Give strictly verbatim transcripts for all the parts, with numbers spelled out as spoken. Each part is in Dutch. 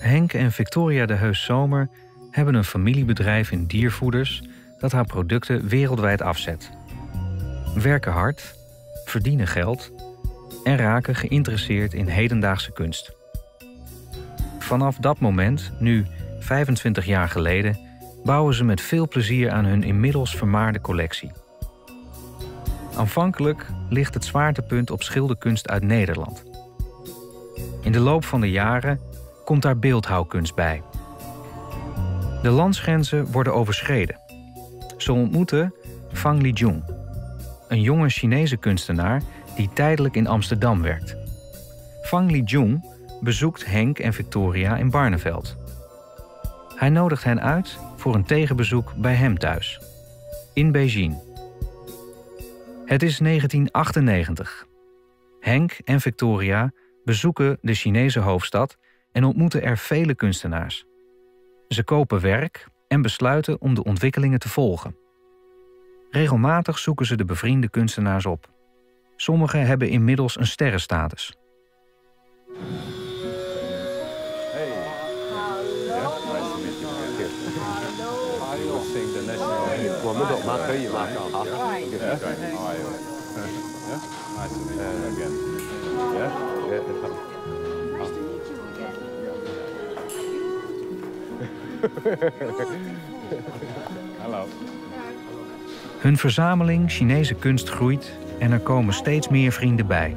Henk en Victoria de Heus Zomer hebben een familiebedrijf in diervoeders dat haar producten wereldwijd afzet. Werken hard, verdienen geld en raken geïnteresseerd in hedendaagse kunst. Vanaf dat moment, nu vijfentwintig jaar geleden, bouwen ze met veel plezier aan hun inmiddels vermaarde collectie. Aanvankelijk ligt het zwaartepunt op schilderkunst uit Nederland. In de loop van de jaren komt daar beeldhouwkunst bij. De landsgrenzen worden overschreden. Ze ontmoeten Fang Lijun, een jonge Chinese kunstenaar die tijdelijk in Amsterdam werkt. Fang Lijun bezoekt Henk en Victoria in Barneveld. Hij nodigt hen uit voor een tegenbezoek bij hem thuis, in Beijing. Het is negentien achtennegentig. Henk en Victoria bezoeken de Chinese hoofdstad en ontmoeten er vele kunstenaars. Ze kopen werk en besluiten om de ontwikkelingen te volgen. Regelmatig zoeken ze de bevriende kunstenaars op. Sommigen hebben inmiddels een sterrenstatus. Hallo. Hun verzameling Chinese kunst groeit en er komen steeds meer vrienden bij.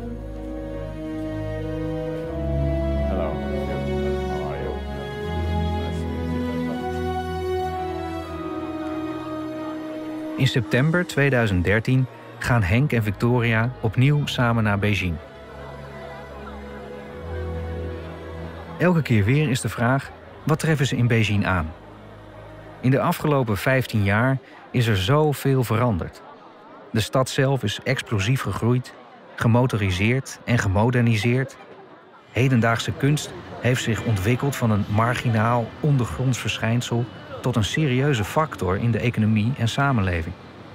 Hallo. How are you? In september tweeduizend dertien gaan Henk en Victoria opnieuw samen naar Beijing. Elke keer weer is de vraag: wat treffen ze in Beijing aan? In de afgelopen vijftien jaar is er zoveel veranderd. De stad zelf is explosief gegroeid, gemotoriseerd en gemoderniseerd. Hedendaagse kunst heeft zich ontwikkeld van een marginaal ondergronds verschijnsel tot een serieuze factor in de economie en samenleving.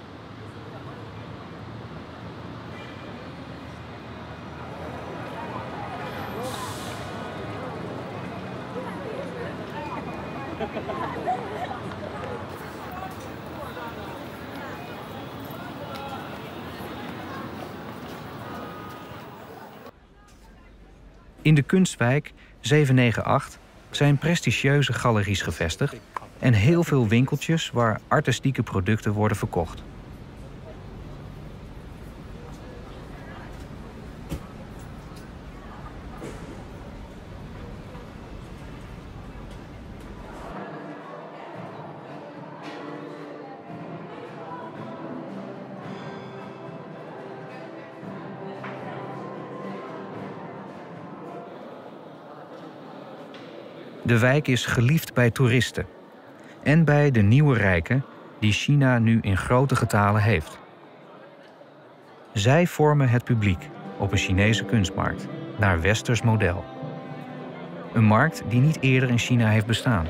In de kunstwijk zeven negen acht zijn prestigieuze galeries gevestigd en heel veel winkeltjes waar artistieke producten worden verkocht. De wijk is geliefd bij toeristen en bij de nieuwe rijken die China nu in grote getalen heeft. Zij vormen het publiek op een Chinese kunstmarkt naar westers model. Een markt die niet eerder in China heeft bestaan.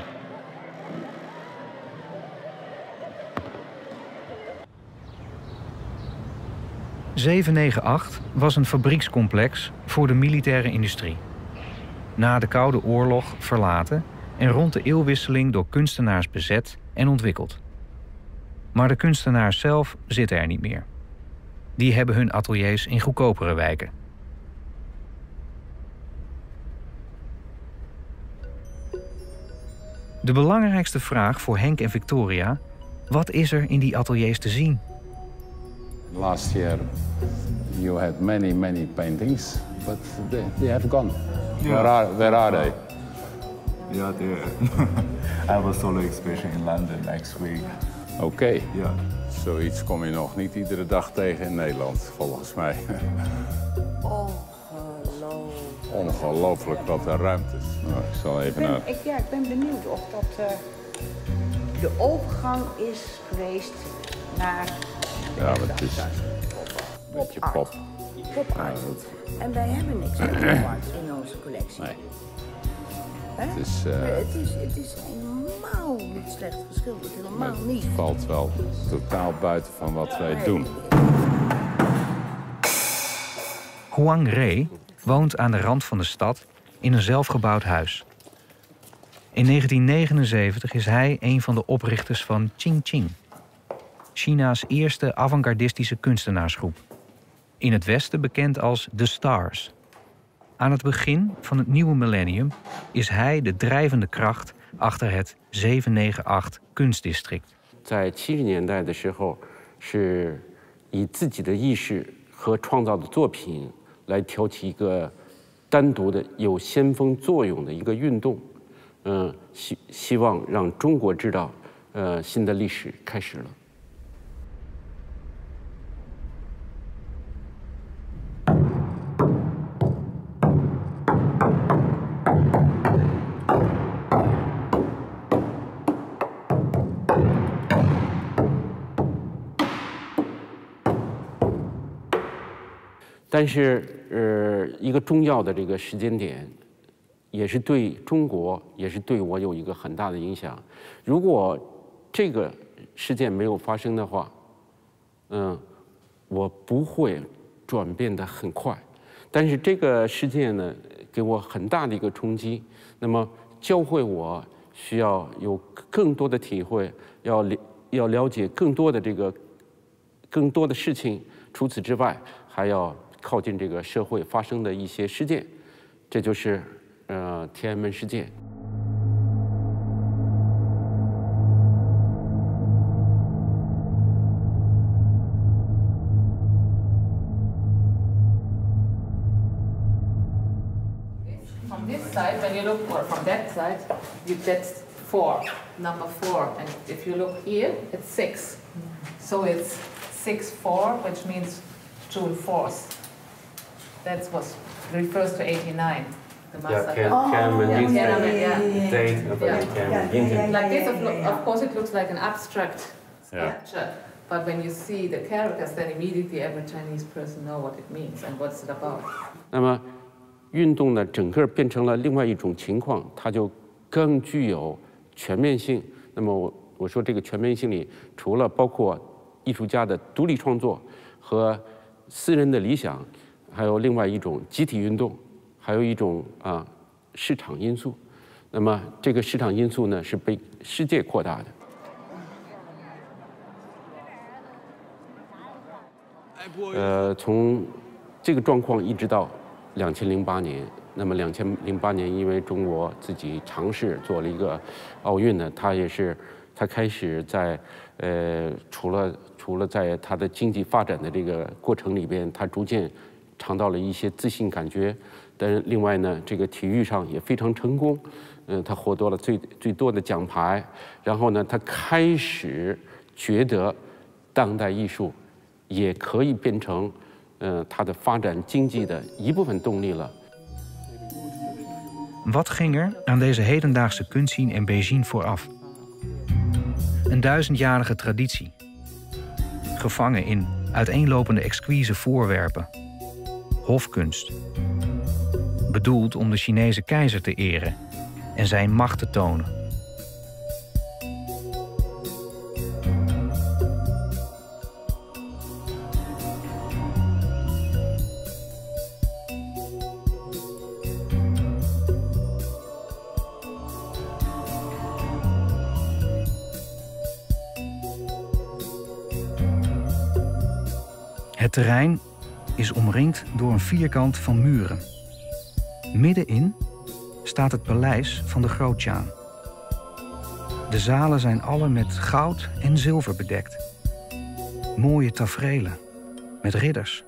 zeven negen acht was een fabriekscomplex voor de militaire industrie. Na de Koude Oorlog verlaten en rond de eeuwwisseling door kunstenaars bezet en ontwikkeld. Maar de kunstenaars zelf zitten er niet meer. Die hebben hun ateliers in goedkopere wijken. De belangrijkste vraag voor Henk en Victoria: wat is er in die ateliers te zien? Last year you had many, many paintings, but they, they have gone. Yeah. Where are, where are they? Yeah, there. I have a solo exhibition in London next week. Oké. Okay. Yeah. Zoiets kom je nog niet iedere dag tegen in Nederland, volgens mij. Ongelooflijk. Ongelooflijk wat er ruimte is. Nou, ik zal Ik even ben, naar... ik, ja, ik ben benieuwd of dat uh, de overgang is geweest naar... Ja, maar het is een beetje Pop-art. pop. Pop-art. Ja, dat- En wij hebben niks met pop-art in onze collectie. Nee. Hè? Het is, uh, Maar het is, het is helemaal niet slecht geschilderd, helemaal het niet. valt wel totaal buiten van wat wij Nee. doen. Huang Rei woont aan de rand van de stad in een zelfgebouwd huis. In negentien negenenzeventig is hij een van de oprichters van Qingqing, China's eerste avant-gardistische kunstenaarsgroep. In het Westen bekend als The Stars. Aan het begin van het nieuwe millennium is hij de drijvende kracht achter het zeven negen acht kunstdistrict. 在七十年代的时候，是以自己的意识和创造的作品来挑起一个单独的有先锋作用的一个运动，嗯，希希望让中国知道，呃，新的历史开始了。 但是，呃，一个重要的这个时间点，也是对中国，也是对我有一个很大的影响。如果这个事件没有发生的话，嗯，我不会转变得很快。但是这个事件呢，给我很大的一个冲击。那么教会我需要有更多的体会，要了要了解更多的这个更多的事情。除此之外，还要 靠近这个社会发生的一些事件，这就是呃天安门事件。 From this side, when you look or from that side, you that's four, number four, and if you look here, it's six. So it's six four, which means June fourth. That was refers to eighty-nine. The massacre. Yeah, Tiananmen yeah, incident. Tiananmen, yeah. Date of the Yeah. Tiananmen incident. Like this, of, lo- of course, it looks like an abstract Yeah. sculpture. But when you see the characters, then immediately every Chinese person know what it means and what's it about. 那么，运动呢，整个变成了另外一种情况，它就更具有全面性。那么我我说这个全面性里，除了包括艺术家的独立创作和私人的理想。 还有另外一种集体运动，还有一种啊市场因素。那么这个市场因素呢是被世界扩大的。呃，从这个状况一直到两千零八年，那么两千零八年因为中国自己尝试做了一个奥运呢，它也是它开始在呃除了除了在它的经济发展的这个过程里边，它逐渐 尝到了一些自信感觉，但是另外呢，这个体育上也非常成功，嗯，他获得了最最多的奖牌，然后呢，他开始觉得当代艺术也可以变成，嗯，他的发展经济的一部分动力了。 Wat ging er aan deze hedendaagse kunstscene in Beijing vooraf? Een duizendjarige traditie. Gevangen in uiteenlopende exquise voorwerpen. Hofkunst. Bedoeld om de Chinese keizer te eren en zijn macht te tonen. Het terrein is omringd door een vierkant van muren. Middenin staat het paleis van de Grootzjaan. De zalen zijn alle met goud en zilver bedekt. Mooie taferelen met ridders,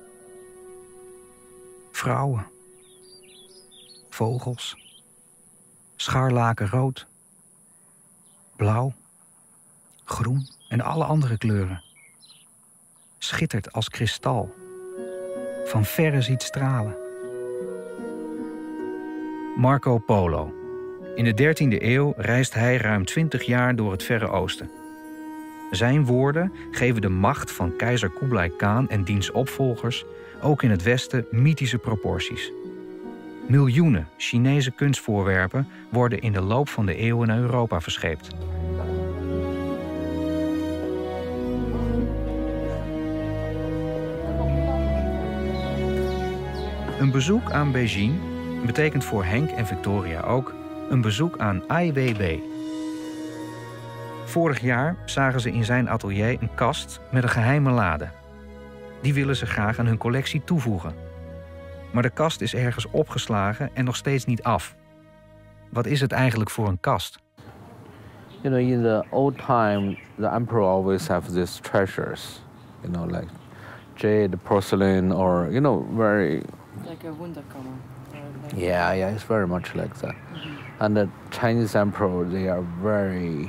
vrouwen, vogels, scharlakenrood, blauw, groen en alle andere kleuren. Schittert als kristal. Van verre ziet stralen. Marco Polo. In de dertiende eeuw reist hij ruim twintig jaar door het Verre Oosten. Zijn woorden geven de macht van keizer Kublai Khan en diens opvolgers ook in het Westen mythische proporties. Miljoenen Chinese kunstvoorwerpen worden in de loop van de eeuwen naar Europa verscheept. Een bezoek aan Beijing betekent voor Henk en Victoria ook een bezoek aan Ai Weiwei. Vorig jaar zagen ze in zijn atelier een kast met een geheime lade. Die willen ze graag aan hun collectie toevoegen. Maar de kast is ergens opgeslagen en nog steeds niet af. Wat is het eigenlijk voor een kast? You know, in the old time, the emperor always have these treasures, you know, like jade, porcelain, or, you know, very... Like a wunderkammer. Like yeah, yeah, it's very much like that. Mm-hmm. And the Chinese emperor, they are very...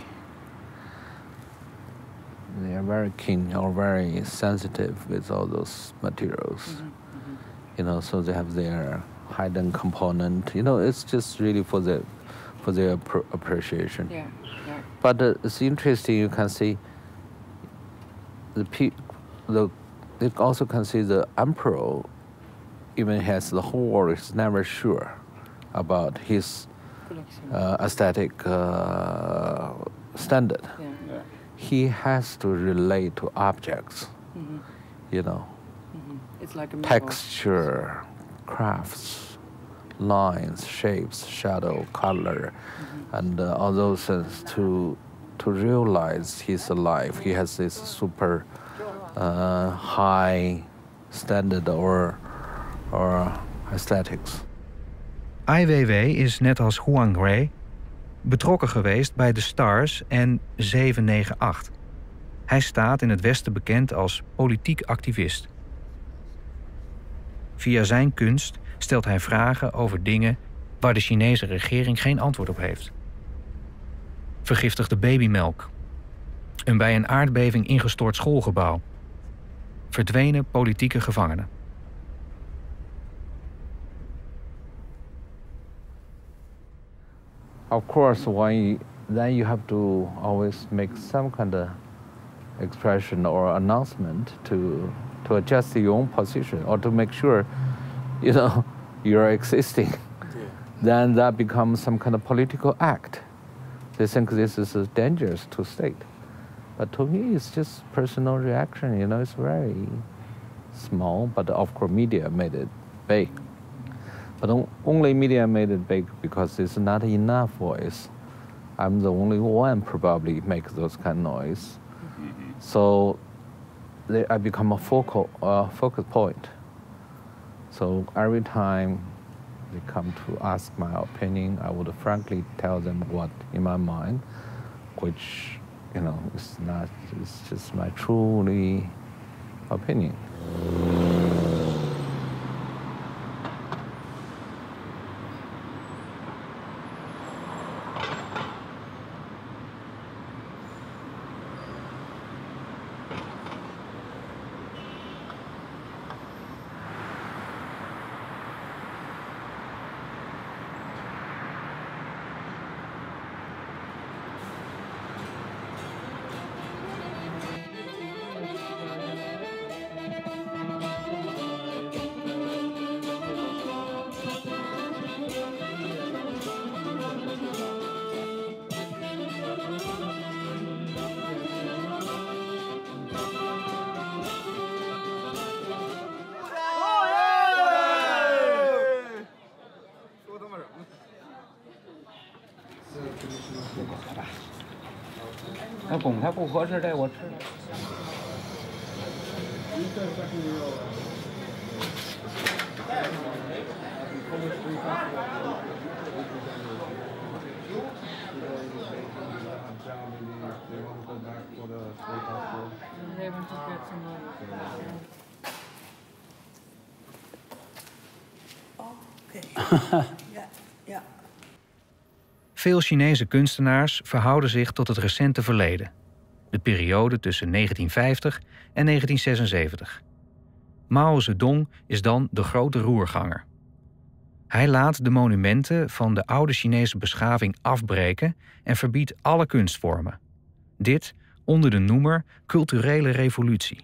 They are very keen or very sensitive with all those materials. Mm-hmm. Mm-hmm. You know, so they have their hidden component. You know, it's just really for the for their appreciation. Yeah, yeah. But uh, it's interesting. You can see the pe the you also can see the emperor even has the whole world is never sure about his uh, aesthetic uh, standard. Yeah. Yeah. He has to relate to objects, Mm-hmm. you know, Mm-hmm. It's like a mirror. texture, crafts, lines, shapes, shadow, color, Mm-hmm. and uh, all those things to to realize he's alive. He has this super uh, high standard or or aesthetics. Ai Weiwei is net als Huang Rui betrokken geweest bij de Stars en zeven negen acht. Hij staat in het Westen bekend als politiek activist. Via zijn kunst stelt hij vragen over dingen waar de Chinese regering geen antwoord op heeft. Vergiftigde babymelk. Een bij een aardbeving ingestort schoolgebouw. Verdwenen politieke gevangenen. Of course, when you, then you have to always make some kind of expression or announcement to to adjust your own position or to make sure, you know, you're existing. Yeah. Then that becomes some kind of political act. They think this is uh, dangerous to state, but to me, it's just personal reaction. You know, it's very small, but of course, media made it big. But only media made it big because it's not enough voice. I'm the only one probably make those kind of noise. Mm-hmm. So they, I become a focal uh, focus point. So every time they come to ask my opinion, I would frankly tell them what in my mind, which, you know, is not, it's just my truly opinion. 那拱它不合适，这我吃了。 Ja, ja. Veel Chinese kunstenaars verhouden zich tot het recente verleden. De periode tussen negentien vijftig en negentien zesenzeventig. Mao Zedong is dan de grote roerganger. Hij laat de monumenten van de oude Chinese beschaving afbreken en verbiedt alle kunstvormen. Dit onder de noemer culturele revolutie.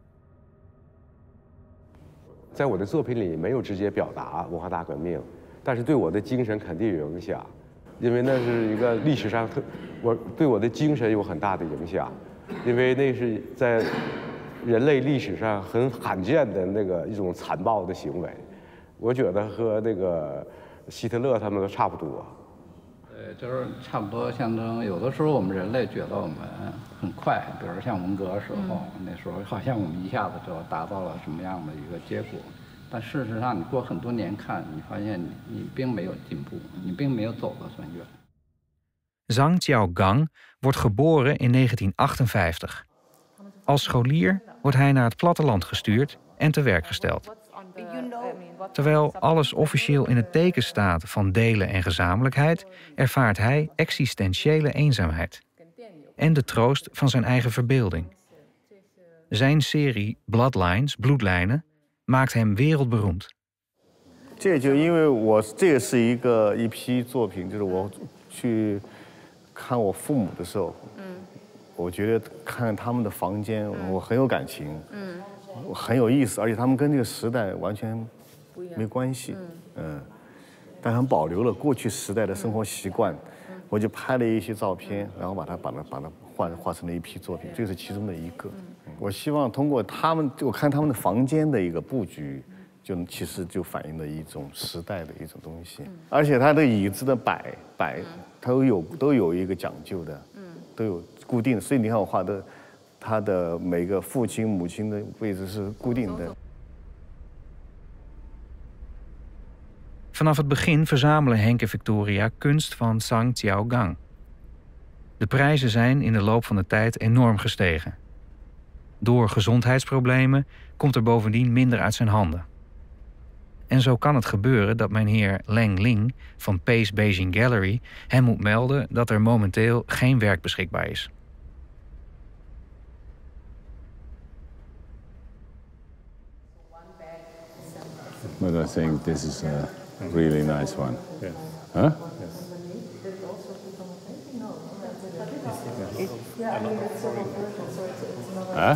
在我的作品里没有直接表达文化大革命，但是对我的精神肯定有影响，因为那是一个历史上特，我对我的精神有很大的影响，因为那是在人类历史上很罕见的那个一种残暴的行为，我觉得和那个希特勒他们都差不多。 就是差不多象征，有的时候我们人类觉得我们很快，比如像文革时候，那时候好像我们一下子就达到了什么样的一个结果，但事实上你过很多年看，你发现你你并没有进步，你并没有走得很远。 Zhang Jiaogang wordt geboren in negentien achtenvijftig. Als scholier wordt hij naar het platteland gestuurd en te werk gesteld. Terwijl alles officieel in het teken staat van delen en gezamenlijkheid, ervaart hij existentiële eenzaamheid. En de troost van zijn eigen verbeelding. Zijn serie Bloodlines, bloedlijnen, maakt hem wereldberoemd. 这就因为我这个是一个一批作品，就是我去看我父母的时候，嗯，我觉得看他们的房间，我很有感情，嗯，很有意思，而且他们跟这个时代完全没关系，嗯，但他们保留了过去时代的生活习惯，我就拍了一些照片，然后把它把它把它画画成了一批作品，这是其中的一个。我希望通过他们，我看他们的房间的一个布局。 就其实就反映了一种时代的一种东西，而且它的椅子的摆摆，它都有都有一个讲究的，都有固定的，所以你看我画的，它的每个父亲母亲的位置是固定的。 Vanaf het begin verzamelen Henk en Victoria kunst van Zhang Jiaogang. De prijzen zijn in de loop van de tijd enorm gestegen. Door gezondheidsproblemen komt er bovendien minder uit zijn handen. En zo kan het gebeuren dat mijn heer Leng Ling van Pace Beijing Gallery hem moet melden dat er momenteel geen werk beschikbaar is. But I think this is a really nice one. Yes. Huh? Yes. Huh?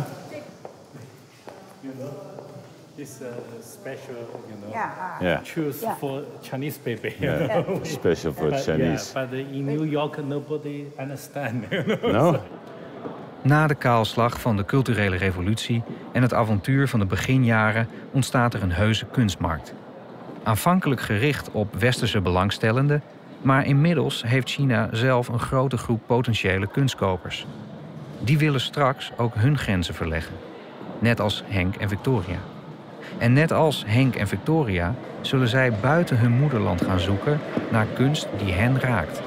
It's a special, you know, yeah. Yeah. choose yeah. for Chinese baby. Yeah. Yeah. Special for but, Chinese. Yeah, but in New York, nobody understands. You know? No? Na de kaalslag van de culturele revolutie en het avontuur van de beginjaren ontstaat er een heuse kunstmarkt. Aanvankelijk gericht op westerse belangstellenden, maar inmiddels heeft China zelf een grote groep potentiële kunstkopers. Die willen straks ook hun grenzen verleggen, net als Henk en Victoria. En net als Henk en Victoria zullen zij buiten hun moederland gaan zoeken naar kunst die hen raakt.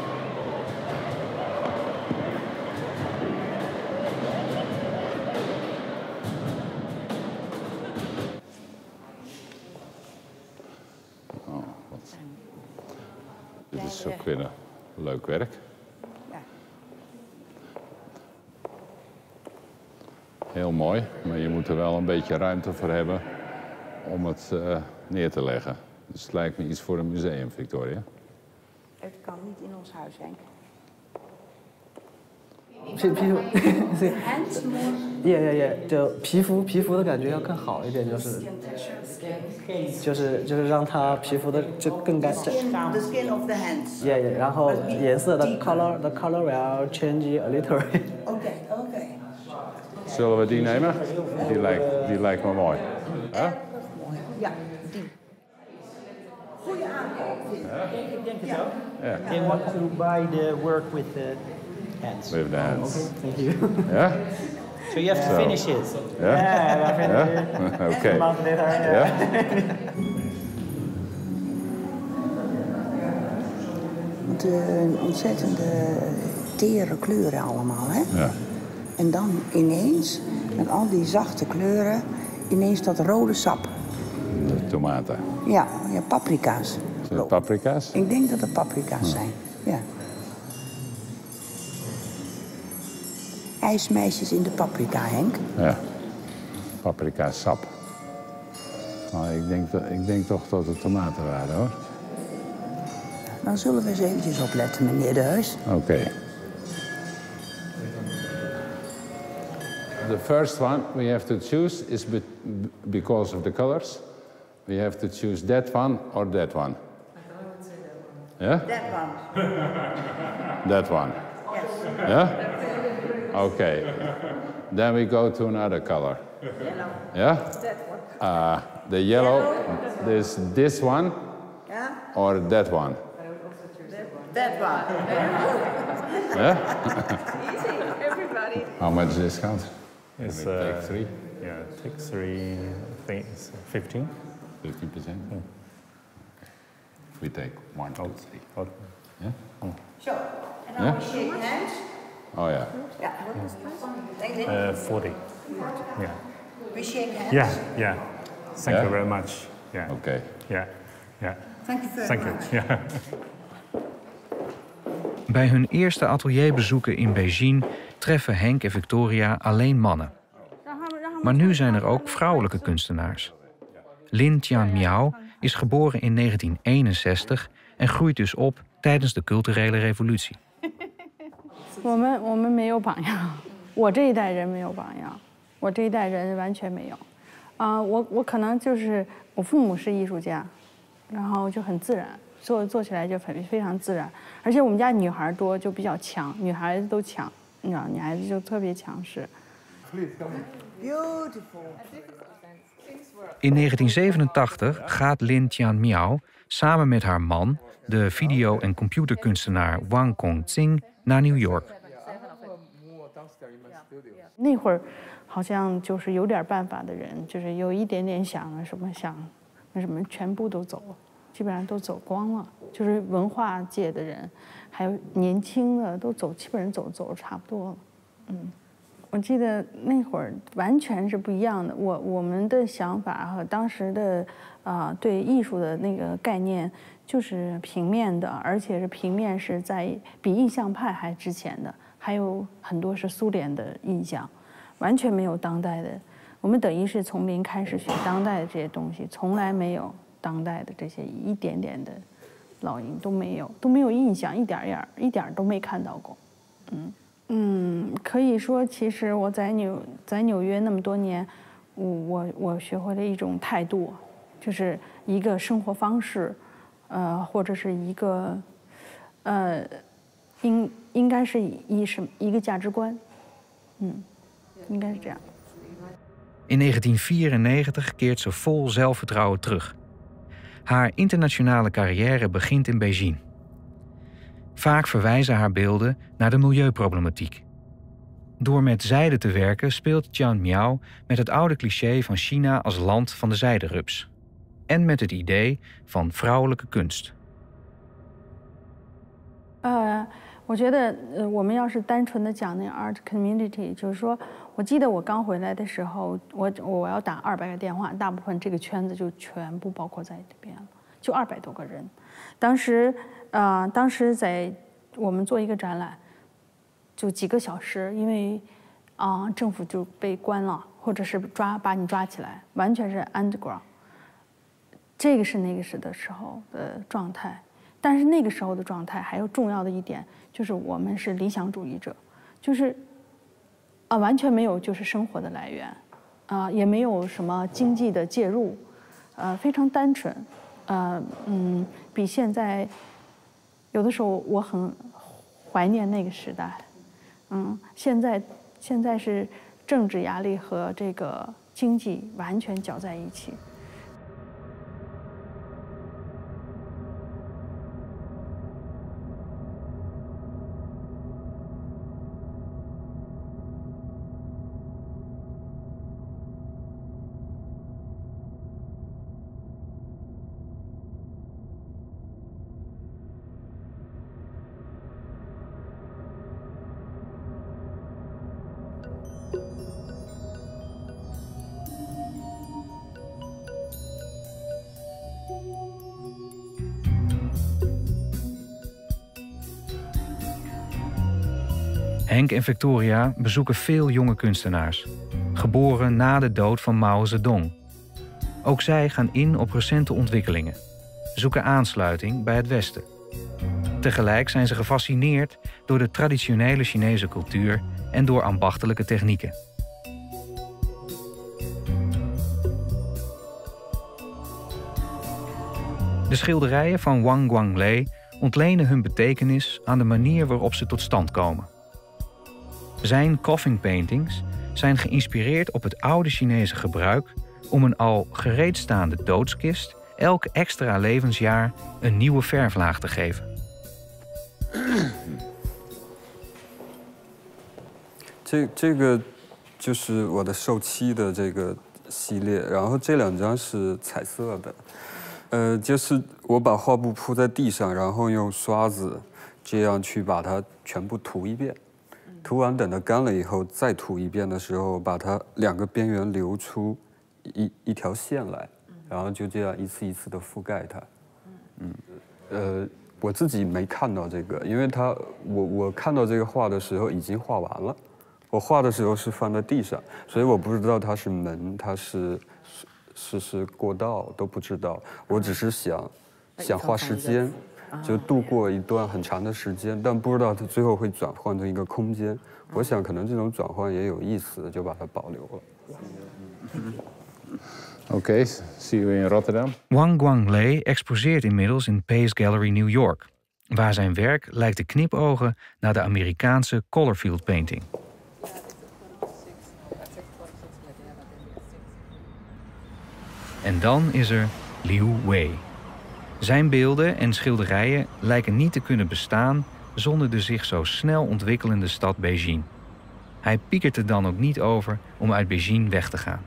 Oh, wat. Dit is ook weer een leuk werk. Heel mooi, maar je moet er wel een beetje ruimte voor hebben om het uh, neer te leggen. Dus het lijkt me iets voor een museum, Victoria. Het kan niet in ons huis, Henk. 皮皮肤，耶耶耶，就皮肤皮肤的感觉要更好一点，就是就是就是让它皮肤的就更干净。 The skin of the hands. 耶耶，然后颜色的 color the color will change a little. Oké, oké. Zullen we die nemen? Die lijkt, die lijkt me mooi. Huh? Ja, die. Goeie aankoop. Ik denk het ook. Yeah. They want to buy the work with the hands. With the hands. Okay, thank you. Yeah? So you have to so, finish it. Yeah? Yeah, yeah? Okay. A month later, yeah. Want uh, ontzettende tere kleuren allemaal, hè? Ja. En dan ineens, met al die zachte kleuren, ineens dat rode sap. De tomaten. Ja, ja, paprika's. Zijn het paprika's? Ik denk dat het paprika's ja. zijn, ja. IJsmeisjes in de paprika, Henk. Ja, paprika sap. Nou, ik denk, ik denk toch dat het tomaten waren, hoor. Dan zullen we eens eventjes opletten, meneer de Heus. Oké. Okay. The first one we have to choose is be because of the colors. We have to choose that one or that one. Yeah? That one. That one. Yes. Yeah? Okay. Then we go to another color. Yellow. Yeah? That one. Uh, the yellow, yellow. This, this one Yeah? or that one? That one. That one. Yeah? Easy, everybody. How much discount? It's, Can we uh, take three? Yeah, take three, I think it's fifteen. fifteen percent? Mm. We take one, two, three. Oh. Yeah? Mm. Sure. And now Yeah? we shake hands. Oh, yeah. Yeah. Thank you. Uh, forty. Yeah. We shake hands. Yeah, yeah. Thank Yeah? you very much. Yeah. Okay. Yeah, yeah. Thank you very Thank much. you. Yeah. Bij hun eerste atelierbezoeken in Beijing treffen Henk en Victoria alleen mannen. Maar nu zijn er ook vrouwelijke kunstenaars. Lin Tianmiao is geboren in negentien eenenzestig en groeit dus op tijdens de culturele revolutie. 我们我们没有榜样，我这一代人没有榜样，我这一代人完全没有。啊、呃，我我可能就是我父母是艺术家，然后就很自然，做做起来就很非常自然。而且我们家女孩多，就比较强，女孩子都强，你知道，女孩子就特别强势。 Beautiful. In negentien zevenentachtig gaat Lin Tianmiao samen met haar man, de video- en computerkunstenaar Wang Kongqing, naar New York. 那会儿好像就是有点办法的人，就是有一点点想了什么想，那什么全部都走了，基本上都走光了。就是文化界的人，还有年轻的都走，基本上走走差不多了。嗯，我记得那会儿完全是不一样的。我我们的想法和当时的啊、呃、对艺术的那个概念就是平面的，而且是平面是在比印象派还之前的。 还有很多是苏联的印象，完全没有当代的。我们等于是从零开始学当代的这些东西，从来没有当代的这些一点点的烙印都没有，都没有印象，一点儿点一点都没看到过。嗯嗯，可以说，其实我在纽在纽约那么多年，我我我学会了一种态度，就是一个生活方式，呃，或者是一个呃。 应应该是一什一个价值观，嗯，应该是这样。 In negentien vierennegentig keert ze vol zelfvertrouwen terug. Haar internationale carrière begint in Beijing. Vaak verwijzen haar beelden naar de milieuproblematiek. Door met zijde te werken speelt Tianmiao met het oude cliché van China als land van de zijderups. En met het idee van vrouwelijke kunst. 呃，我觉得，呃，我们要是单纯的讲那 art community， 就是说，我记得我刚回来的时候，我我要打二百个电话，大部分这个圈子就全部包括在里边了，就二百多个人。当时，啊、呃，当时在我们做一个展览，就几个小时，因为啊、呃，政府就被关了，或者是抓把你抓起来，完全是 underground。这个是那个时的时候的状态。 但是那个时候的状态还有重要的一点，就是我们是理想主义者，就是啊完全没有就是生活的来源，啊也没有什么经济的介入，呃非常单纯，呃嗯比现在有的时候我很怀念那个时代，嗯现在现在是政治压力和这个经济完全搅在一起。 Henk en Victoria bezoeken veel jonge kunstenaars, geboren na de dood van Mao Zedong. Ook zij gaan in op recente ontwikkelingen, zoeken aansluiting bij het Westen. Tegelijk zijn ze gefascineerd door de traditionele Chinese cultuur en door ambachtelijke technieken. De schilderijen van Wang Guanglei ontlenen hun betekenis aan de manier waarop ze tot stand komen. Zijn coffin paintings zijn geïnspireerd op het oude Chinese gebruik om een al gereedstaande doodskist elk extra levensjaar een nieuwe verflaag te geven. 这这个就是我的授漆的这个系列，然后这两张是彩色的，呃，就是我把画布铺在地上，然后用刷子这样去把它全部涂一遍，涂完等它干了以后再涂一遍的时候，把它两个边缘留出一一条线来，然后就这样一次一次的覆盖它，嗯，呃。我自己没看到这个，因为他我我看到这个画的时候已经画完了，我画的时候是放在地上，所以我不知道它是门，它是是是过道都不知道，我只是想想画时间，就度过一段很长的时间，但不知道它最后会转换成一个空间。我想可能这种转换也有意思，就把它保留了。 Oké, see you in Rotterdam. Wang Guanglei exposeert inmiddels in Pace Gallery New York, waar zijn werk lijkt te knipogen naar de Amerikaanse Colorfield painting. En dan is er Liu Wei. Zijn beelden en schilderijen lijken niet te kunnen bestaan zonder de zich zo snel ontwikkelende stad Beijing. Hij piekert er dan ook niet over om uit Beijing weg te gaan.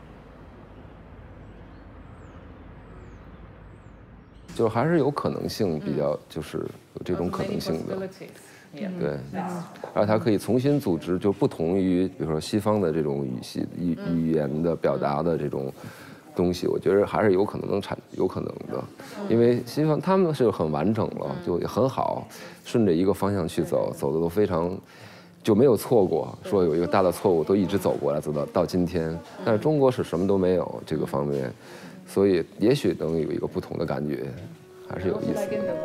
就还是有可能性，比较就是有这种可能性的，对，而它可以重新组织，就不同于比如说西方的这种语系语语言的表达的这种东西，我觉得还是有可能能产有可能的，因为西方他们是很完整了，就也很好，顺着一个方向去走，走的都非常就没有错过，说有一个大的错误都一直走过来，走到到今天，但是中国是什么都没有这个方面。 所以也许能有一个不同的感觉，还是有意思的。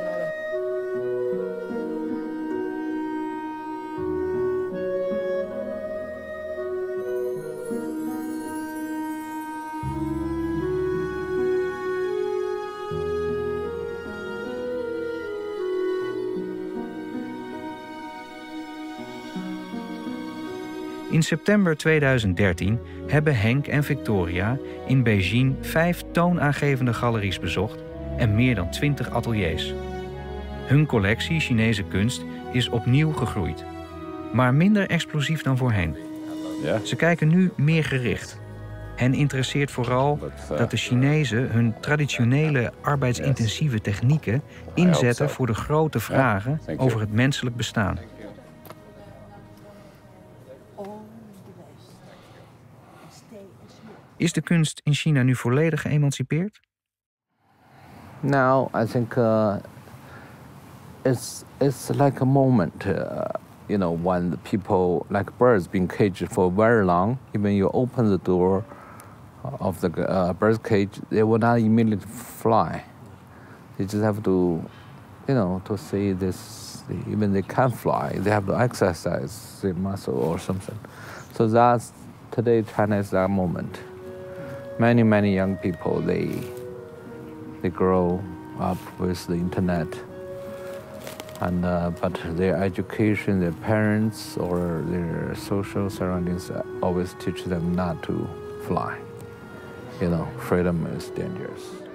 In september tweeduizend dertien hebben Henk en Victoria in Beijing vijf toonaangevende galeries bezocht en meer dan twintig ateliers. Hun collectie Chinese kunst is opnieuw gegroeid, maar minder explosief dan voorheen. Ze kijken nu meer gericht. Hen interesseert vooral dat de Chinezen hun traditionele arbeidsintensieve technieken inzetten voor de grote vragen over het menselijk bestaan. Is de kunst in China nu volledig geëmancipeerd? Now, I think uh, it's it's like a moment, uh, you know, when the people, like birds, being caged for very long. Even you open the door of the uh, bird's cage, they will not immediately fly. They just have to, you know, to see this. Even they can't fly, they have to exercise their muscle or something. So that's today China is that moment. Many, many young people, they they grow up with the internet, and uh, but their education, their parents or their social surroundings always teach them not to fly. You know, freedom is dangerous.